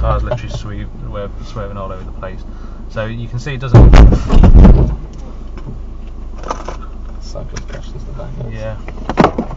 car's literally swerving all over the place. So you can see it doesn't. Cyclist crashed into the back. Yeah.